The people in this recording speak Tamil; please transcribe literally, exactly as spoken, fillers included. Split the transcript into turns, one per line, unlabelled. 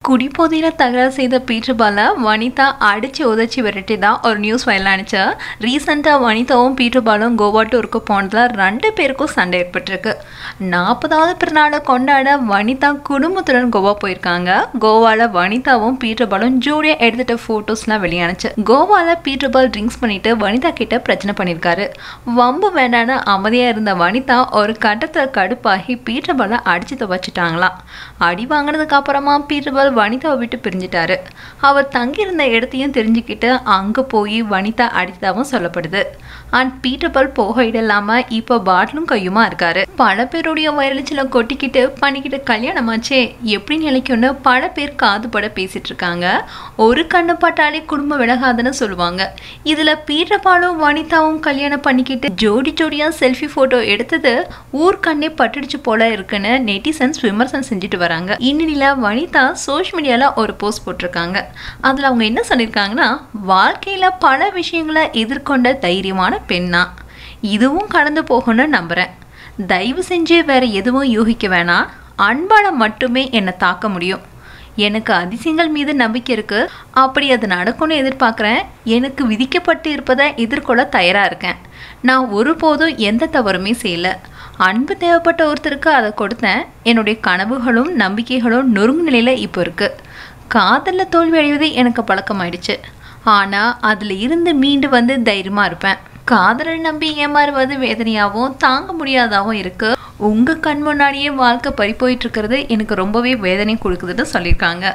குடிபோதையில தகராறு செய்த பீட்டர் பாலை வனிதா அடிச்சு உதச்சி விரட்டி தான் ஒரு நியூஸ் வயலானுச்சு. ரீசெண்டாக வனிதாவும் பீட்டர் பாலும் கோவா டூருக்கு போனதில் ரெண்டு பேருக்கும் சண்டை ஏற்பட்டிருக்கு. நாற்பதாவது பிறநாளை கொண்டாட வனிதா குடும்பத்துடன் கோவா போயிருக்காங்க. கோவாவில் வனிதாவும் பீட்டர் பாலும் ஜோடியாக எடுத்துட்ட ஃபோட்டோஸ்லாம் வெளியானுச்சு. கோவாவில் பீட்டர் பால் ட்ரிங்க்ஸ் பண்ணிட்டு வனிதா கிட்ட பிரச்சனை பண்ணியிருக்காரு. வம்பு வேண்டான்னு அமைதியாக இருந்த வனிதா ஒரு கட்டத்தில் கடுப்பாகி பீட்டர் பாலை அடிச்சு துவச்சிட்டாங்களாம். அடி வாங்கினதுக்கு அப்புறமா பீட்டர் பால் வனிதாவை விட்டு பிரிஞ்சிட்டாரு. அவர் தங்கியிருந்த இடத்தையும் தெரிஞ்சுக்கிட்டு அங்கே போய் வனிதா அடித்ததாகவும் சொல்லப்படுது. அண்ட் பீட்டர் பால் போக இல்லாம இப்போ பாட்டிலும் கையுமா இருக்காரு. பல பேருடைய வயலச்சில கொட்டிக்கிட்டு பண்ணிக்கிட்டு கல்யாணமாச்சே எப்படி நிலைக்கும்னு பல பேர் காதுபட பேசிட்டு இருக்காங்க. ஒரு கண்ணு பட்டாலே குடும்பம் விலகாதுன்னு சொல்லுவாங்க. இதுல பீட்டர் பாலும் வனிதாவும் கல்யாணம் பண்ணிக்கிட்டு ஜோடி ஜோடியா செல்ஃபி போட்டோ எடுத்தது ஊர் கண்ணே பட்டுடுச்சு போல இருக்குன்னு நெட்டிசன்ஸ் விமர்சனம் செஞ்சுட்டு வராங்க. இந்நிலையில வனிதா சோஷியல் மீடியால ஒரு போஸ்ட் போட்டிருக்காங்க. அதுல அவங்க என்ன சொல்லியிருக்காங்கன்னா, வாழ்க்கையில பல விஷயங்களை எதிர்கொண்ட தைரியமான பெண்ணா, இதுவும் கடந்து போகணும்னு நம்புறேன். தயவு செஞ்சு வேற எதுவும் யூகிக்க வேணாம். அன்பால மட்டுமே என்னை தாக்க முடியும். எனக்கு அதிசயங்கள் மீது நம்பிக்கை இருக்கு. அப்படி அது நடக்கும்னு எதிர்பார்க்குறேன். எனக்கு விதிக்கப்பட்டு இருப்பதை எதிர்கொள்ள தயாராக இருக்கேன். நான் ஒருபோதும் எந்த தவறுமே செய்யலை. அன்பு தேவைப்பட்ட ஒருத்தருக்கு அதை கொடுத்தேன். என்னுடைய கனவுகளும் நம்பிக்கைகளும் நொறுங்கு நிலையில் இப்போ இருக்குது. காதலில் தோல்வி அடைவது எனக்கு பழக்கமாயிடுச்சு. ஆனால் அதில் இருந்து மீண்டு வந்து தைரியமாக இருப்பேன். காதலை நம்பி ஏமாறுவது வேதனையாகவும் தாங்க முடியாதாகவும் இருக்குது. உங்கள் கண் முன்னாடியே வாழ்க்கை பறி போயிட்டு இருக்கிறது எனக்கு ரொம்பவே வேதனை கொடுக்குதுன்னு சொல்லியிருக்காங்க.